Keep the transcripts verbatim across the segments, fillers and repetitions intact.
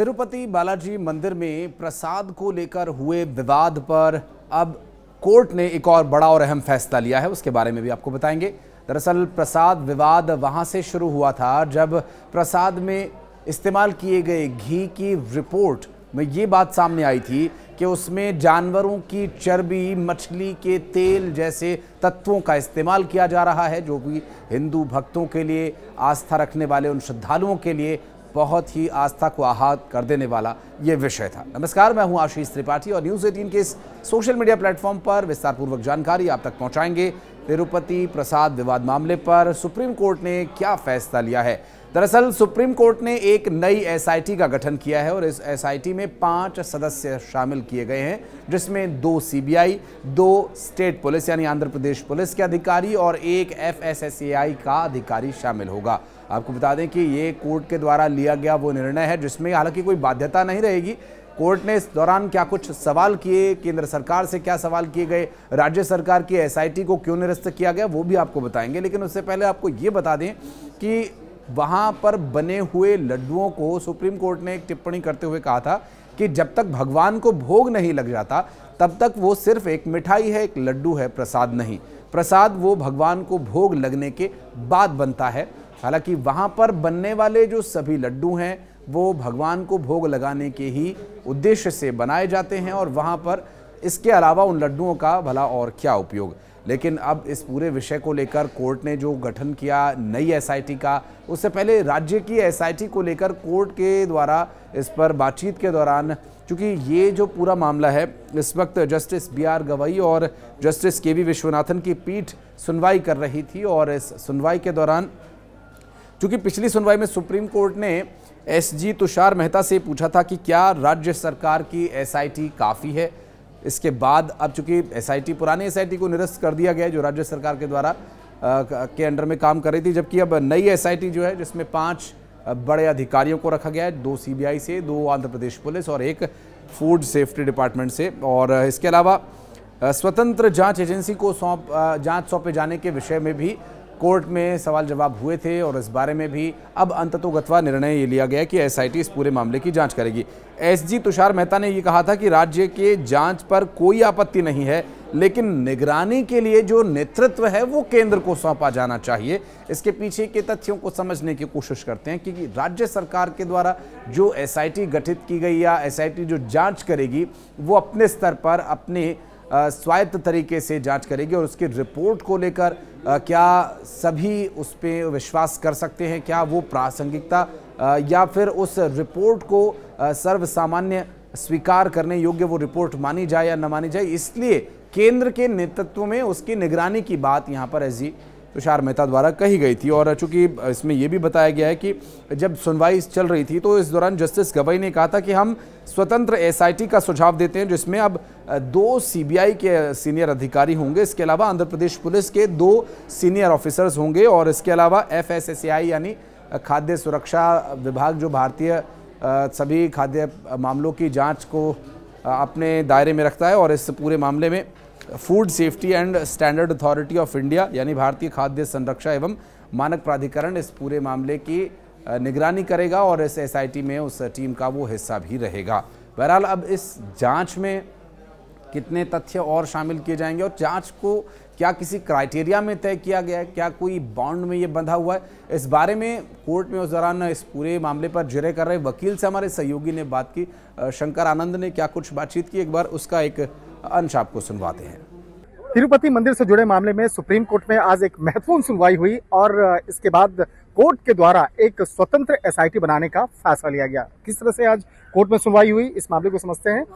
तिरुपति बालाजी मंदिर में प्रसाद को लेकर हुए विवाद पर अब कोर्ट ने एक और बड़ा और अहम फैसला लिया है, उसके बारे में भी आपको बताएंगे। दरअसल प्रसाद विवाद वहां से शुरू हुआ था जब प्रसाद में इस्तेमाल किए गए घी की रिपोर्ट में ये बात सामने आई थी कि उसमें जानवरों की चर्बी, मछली के तेल जैसे तत्वों का इस्तेमाल किया जा रहा है, जो भी हिंदू भक्तों के लिए, आस्था रखने वाले उन श्रद्धालुओं के लिए बहुत ही आस्था को आहत कर देने वाला ये विषय था। नमस्कार, मैं हूं आशीष त्रिपाठी और न्यूज़ अठारह के इस सोशल मीडिया प्लेटफॉर्म पर विस्तारपूर्वक जानकारी आप तक पहुंचाएंगे। तिरुपति प्रसाद विवाद मामले पर सुप्रीम कोर्ट ने क्या फैसला लिया है। दरअसल सुप्रीम कोर्ट ने एक नई एसआईटी का गठन किया है और इस एसआईटी में पांच सदस्य शामिल किए गए हैं, जिसमें दो सीबीआई, दो स्टेट पुलिस यानी आंध्र प्रदेश पुलिस के अधिकारी और एक एफएसएसएआई का अधिकारी शामिल होगा। आपको बता दें कि ये कोर्ट के द्वारा लिया गया वो निर्णय है जिसमें हालांकि कोई बाध्यता नहीं रहेगी। कोर्ट ने इस दौरान क्या कुछ सवाल किए, केंद्र सरकार से क्या सवाल किए गए, राज्य सरकार की एसआईटी को क्यों निरस्त किया गया, वो भी आपको बताएंगे। लेकिन उससे पहले आपको ये बता दें कि वहां पर बने हुए लड्डुओं को सुप्रीम कोर्ट ने एक टिप्पणी करते हुए कहा था कि जब तक भगवान को भोग नहीं लग जाता तब तक वो सिर्फ एक मिठाई है, एक लड्डू है, प्रसाद नहीं। प्रसाद वो भगवान को भोग लगने के बाद बनता है। हालांकि वहां पर बनने वाले जो सभी लड्डू हैं वो भगवान को भोग लगाने के ही उद्देश्य से बनाए जाते हैं और वहां पर इसके अलावा उन लड्डुओं का भला और क्या उपयोग। लेकिन अब इस पूरे विषय को लेकर कोर्ट ने जो गठन किया नई एसआईटी का, उससे पहले राज्य की एसआईटी को लेकर कोर्ट के द्वारा इस पर बातचीत के दौरान, चूंकि ये जो पूरा मामला है इस वक्त जस्टिस बी आर गवई और जस्टिस के वी विश्वनाथन की पीठ सुनवाई कर रही थी और इस सुनवाई के दौरान चूंकि पिछली सुनवाई में सुप्रीम कोर्ट ने एसजी तुषार मेहता से पूछा था कि क्या राज्य सरकार की एसआईटी काफ़ी है। इसके बाद अब चूंकि एसआईटी, पुरानी एसआईटी को निरस्त कर दिया गया है जो राज्य सरकार के द्वारा आ, के अंडर में काम कर रही थी, जबकि अब नई एसआईटी जो है जिसमें पांच बड़े अधिकारियों को रखा गया है, दो सीबीआई से, दो आंध्र प्रदेश पुलिस और एक फूड सेफ्टी डिपार्टमेंट से। और इसके अलावा स्वतंत्र जाँच एजेंसी को सौंप जाँच सौंपे जाने के विषय में भी कोर्ट में सवाल जवाब हुए थे और इस बारे में भी अब अंततोगत्वा निर्णय ये लिया गया कि एसआईटी इस पूरे मामले की जांच करेगी। एसजी तुषार मेहता ने ये कहा था कि राज्य के जांच पर कोई आपत्ति नहीं है, लेकिन निगरानी के लिए जो नेतृत्व है वो केंद्र को सौंपा जाना चाहिए। इसके पीछे के तथ्यों को समझने की कोशिश करते हैं कि राज्य सरकार के द्वारा जो एसआईटी गठित की गई या एसआईटी जो जाँच करेगी वो अपने स्तर पर अपने स्वायत्त तरीके से जांच करेगी और उसकी रिपोर्ट को लेकर क्या सभी उस पर विश्वास कर सकते हैं, क्या वो प्रासंगिकता या फिर उस रिपोर्ट को सर्वसामान्य स्वीकार करने योग्य वो रिपोर्ट मानी जाए या न मानी जाए। इसलिए केंद्र के नेतृत्व में उसकी निगरानी की बात यहाँ पर एसजी तुषार मेहता द्वारा कही गई थी। और चूंकि इसमें यह भी बताया गया है कि जब सुनवाई चल रही थी तो इस दौरान जस्टिस गवई ने कहा था कि हम स्वतंत्र एसआईटी का सुझाव देते हैं जिसमें अब दो सीबीआई के सीनियर अधिकारी होंगे, इसके अलावा आंध्र प्रदेश पुलिस के दो सीनियर ऑफिसर्स होंगे और इसके अलावा एफएसएसएआई यानी खाद्य सुरक्षा विभाग जो भारतीय सभी खाद्य मामलों की जाँच को अपने दायरे में रखता है और इस पूरे मामले में food safety and standard authority of India यानी भारतीय खाद्य संरक्षा एवं मानक प्राधिकरण इस पूरे मामले की निगरानी करेगा और इस एसआईटी में उस टीम का वो हिस्सा भी रहेगा। बहरहाल अब इस जांच में कितने तथ्य और शामिल किए जाएंगे और जांच को क्या किसी क्राइटेरिया में तय किया गया है, क्या कोई बॉन्ड में ये बंधा हुआ है, इस बारे में कोर्ट में उस दौरान इस पूरे मामले पर जिरह कर रहे वकील से हमारे सहयोगी ने बात की। शंकर आनंद ने क्या कुछ बातचीत की, एक बार उसका एक अंश आपको सुनवाते हैं। तिरुपति मंदिर से जुड़े मामले में सुप्रीम कोर्ट में आज एक महत्वपूर्ण सुनवाई हुई और इसके बाद कोर्ट के द्वारा एक स्वतंत्र एसआईटी बनाने का फैसला लिया गया। किस तरह से आज कोर्ट में सुनवाई हुई इस मामले को समझते हैं।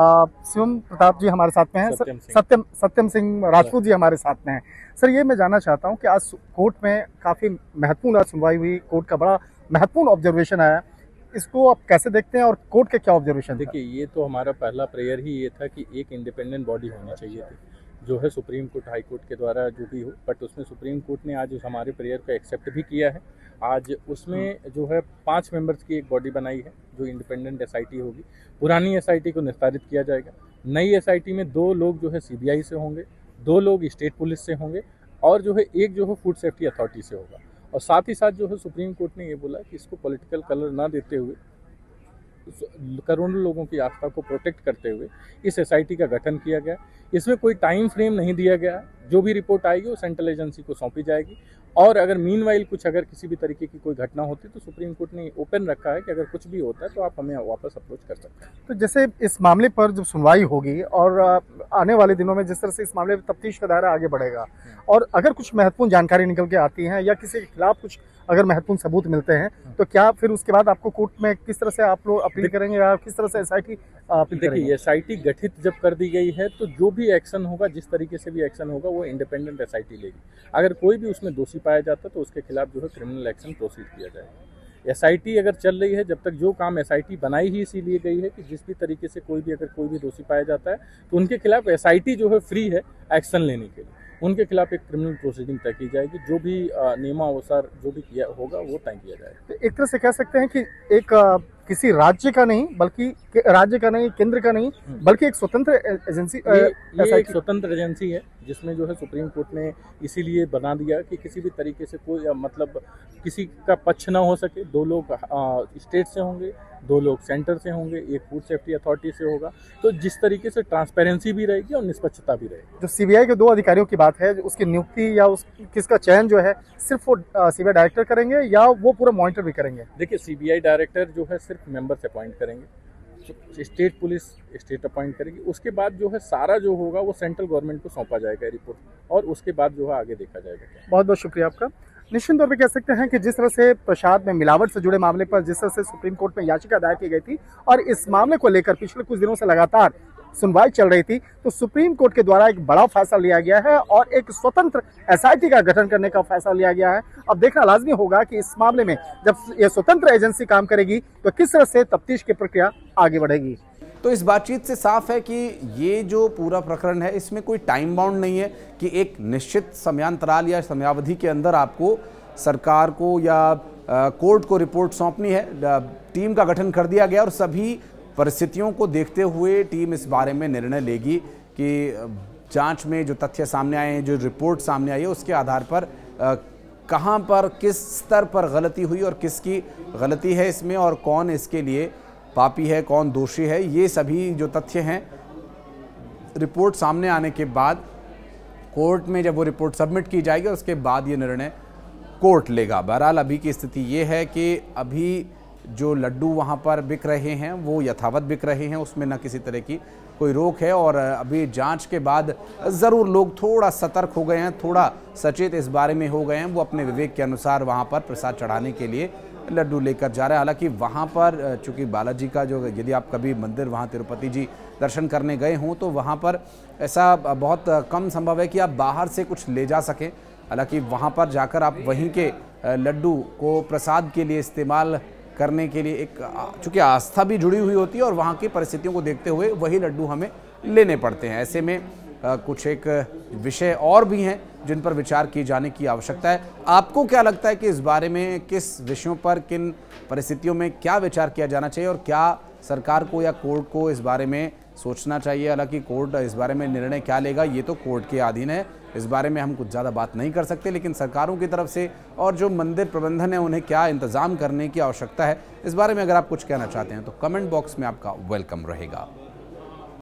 शिवम प्रताप जी हमारे साथ में हैं, सत्यम सत्यम सत्यम सिंह राजपूत जी हमारे साथ में हैं। सर, ये मैं जानना चाहता हूँ कि आज कोर्ट में काफी महत्वपूर्ण आज सुनवाई हुई, कोर्ट का बड़ा महत्वपूर्ण ऑब्जर्वेशन आया, इसको आप कैसे देखते हैं और कोर्ट के क्या ऑब्जर्वेशन? देखिए, ये तो हमारा पहला प्रेयर ही ये था कि एक इंडिपेंडेंट बॉडी होनी चाहिए थी, जो है सुप्रीम कोर्ट, हाई कोर्ट के द्वारा जो भी हो, बट उसमें सुप्रीम कोर्ट ने आज हमारे प्रेयर को एक्सेप्ट भी किया है। आज उसमें जो है पांच मेंबर्स की एक बॉडी बनाई है जो इंडिपेंडेंट एसआईटी होगी। पुरानी एसआईटी को निस्तारित किया जाएगा। नई एसआईटी में दो लोग जो है सीबीआई से होंगे, दो लोग स्टेट पुलिस से होंगे और जो है एक जो है फूड सेफ्टी अथॉरिटी से होगा। और साथ ही साथ जो है सुप्रीम कोर्ट ने ये बोला कि इसको पॉलिटिकल कलर ना देते हुए करोड़ों लोगों की आस्था को प्रोटेक्ट करते हुए इस एसआईटी का गठन किया गया। इसमें कोई टाइम फ्रेम नहीं दिया गया। जो भी रिपोर्ट आएगी वो सेंट्रल एजेंसी को सौंपी जाएगी और अगर मीनवाइल कुछ अगर किसी भी तरीके की कोई घटना होती तो सुप्रीम कोर्ट ने ओपन रखा है कि अगर कुछ भी होता है तो आप हमें वापस अप्रोच कर सकते हैं। तो जैसे इस मामले पर जब सुनवाई होगी और आने वाले दिनों में जिस तरह से इस मामले में तफ्तीश का दायरा आगे बढ़ेगा और अगर कुछ महत्वपूर्ण जानकारी निकल के आती है या किसी के खिलाफ कुछ अगर महत्वपूर्ण सबूत मिलते हैं तो क्या फिर उसके बाद आपको कोर्ट में किस तरह से आप लोग अपील करेंगे या किस तरह से एसआईटी अपील करेंगे? देखिए, एसआईटी गठित जब कर दी गई है तो जो भी एक्शन होगा, जिस तरीके से भी एक्शन होगा, वो इंडिपेंडेंट एसआईटी लेगी। अगर कोई भी उसमें दोषी पाया जाता है तो उसके खिलाफ जो है क्रिमिनल एक्शन प्रोसीड किया जाएगा। एसआईटी अगर चल रही है, जब तक जो काम एसआईटी बनाई ही इसीलिए गई है कि जिस भी तरीके से कोई भी अगर कोई भी दोषी पाया जाता है तो उनके खिलाफ एसआईटी जो है फ्री है एक्शन लेने के लिए। उनके खिलाफ एक क्रिमिनल प्रोसीडिंग तय की जाएगी। जो भी नियमानुसार जो भी किया होगा वो तय किया जाएगा। तो एक तरह से कह सकते हैं कि एक आ, किसी राज्य का नहीं बल्कि राज्य का नहीं, केंद्र का नहीं, बल्कि एक स्वतंत्र एजेंसी, ये, ये एक स्वतंत्र एजेंसी है जिसमें जो है सुप्रीम कोर्ट ने इसीलिए बना दिया कि किसी भी तरीके से कोई मतलब किसी का पक्ष ना हो सके। दो लोग स्टेट से होंगे, दो लोग सेंटर से होंगे, एक फूड सेफ्टी अथॉरिटी से होगा, तो जिस तरीके से ट्रांसपेरेंसी भी रहेगी और निष्पक्षता भी रहेगी। जो सीबीआई के दो अधिकारियों की बात है, उसकी नियुक्ति या उस किसका चयन जो है सिर्फ वो सीबीआई डायरेक्टर करेंगे या वो पूरा मॉनिटर भी करेंगे? देखिए, सीबीआई डायरेक्टर जो है सिर्फ मेंबर्स अपॉइंट करेंगे, स्टेट पुलिस स्टेट अपॉइंट करेगी। उसके बाद जो है सारा जो होगा वो सेंट्रल गवर्नमेंट को सौंपा जाएगा रिपोर्ट और उसके बाद जो है आगे देखा जाएगा। बहुत बहुत शुक्रिया आपका। निश्चित तौर पे कह सकते हैं कि जिस तरह से प्रसाद में मिलावट से जुड़े मामले पर जिस तरह से सुप्रीम कोर्ट में याचिका दायर की गई थी और इस मामले को लेकर पिछले कुछ दिनों से लगातार सुनवाई चल रही थी, तो सुप्रीम कोर्ट के द्वारा एक बड़ा फैसला लिया गया है और एक स्वतंत्र एसआईटी का गठन करने का फैसला लिया गया है। अब देखना लाजमी होगा कि इस मामले में जब ये स्वतंत्र एजेंसी काम करेगी तो किस तरह से तफ्तीश की प्रक्रिया आगे बढ़ेगी। तो इस बातचीत से साफ है कि ये जो पूरा प्रकरण है इसमें कोई टाइम बाउंड नहीं है कि एक निश्चित समयांतराल या समयावधि के अंदर आपको सरकार को या कोर्ट को रिपोर्ट सौंपनी है। टीम का गठन कर दिया गया और सभी परिस्थितियों को देखते हुए टीम इस बारे में निर्णय लेगी कि जांच में जो तथ्य सामने आए हैं, जो रिपोर्ट सामने आई है, उसके आधार पर कहां पर किस स्तर पर गलती हुई और किसकी गलती है इसमें और कौन इसके लिए पापी है, कौन दोषी है, ये सभी जो तथ्य हैं रिपोर्ट सामने आने के बाद कोर्ट में जब वो रिपोर्ट सबमिट की जाएगी उसके बाद ये निर्णय कोर्ट लेगा। बहरहाल अभी की स्थिति ये है कि अभी जो लड्डू वहाँ पर बिक रहे हैं वो यथावत बिक रहे हैं, उसमें न किसी तरह की कोई रोक है और अभी जांच के बाद ज़रूर लोग थोड़ा सतर्क हो गए हैं, थोड़ा सचेत इस बारे में हो गए हैं। वो अपने विवेक के अनुसार वहाँ पर प्रसाद चढ़ाने के लिए लड्डू लेकर जा रहे हैं। हालांकि वहाँ पर चूँकि बालाजी का जो, यदि आप कभी मंदिर वहाँ तिरुपति जी दर्शन करने गए हों तो वहाँ पर ऐसा बहुत कम संभव है कि आप बाहर से कुछ ले जा सकें। हालांकि वहाँ पर जाकर आप वहीं के लड्डू को प्रसाद के लिए इस्तेमाल करने के लिए एक चूँकि आस्था भी जुड़ी हुई होती है और वहाँ की परिस्थितियों को देखते हुए वही लड्डू हमें लेने पड़ते हैं। ऐसे में आ, कुछ एक विषय और भी हैं जिन पर विचार किए जाने की आवश्यकता है। आपको क्या लगता है कि इस बारे में किस विषयों पर, किन परिस्थितियों में क्या विचार किया जाना चाहिए और क्या सरकार को या कोर्ट को इस बारे में सोचना चाहिए? हालांकि कोर्ट इस बारे में निर्णय क्या लेगा ये तो कोर्ट के अधीन है, इस बारे में हम कुछ ज़्यादा बात नहीं कर सकते। लेकिन सरकारों की तरफ से और जो मंदिर प्रबंधन है उन्हें क्या इंतज़ाम करने की आवश्यकता है, इस बारे में अगर आप कुछ कहना चाहते हैं तो कमेंट बॉक्स में आपका वेलकम रहेगा।